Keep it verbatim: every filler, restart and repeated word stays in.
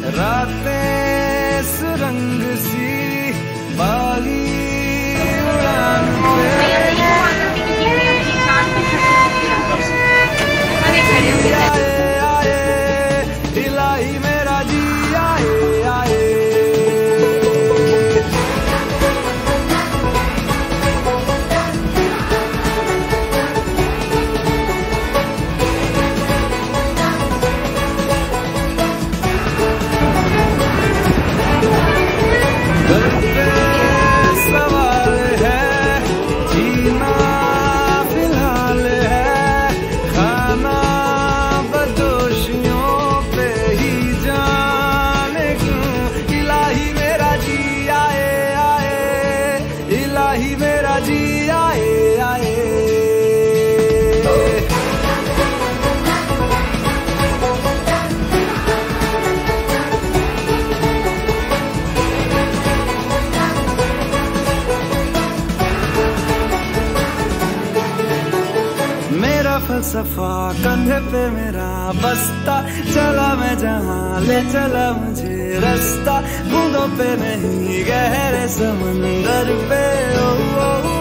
रातें सुरंग सी बागी उड़ान पे आए आए इलाही मेरा जी आए आए। सवाल है जीना फिलहाल है, खाना बदोशियों पे ही जाने क्यों। इलाही मेरा जी आए आए, इलाही मेरा जी आए आए। मेरा फलसफा कंधे पे मेरा बस्ता, चला मैं जहाँ ले चला मुझे रास्ता। बूंदों पे नहीं गहरे समंदर पे ओ, ओ,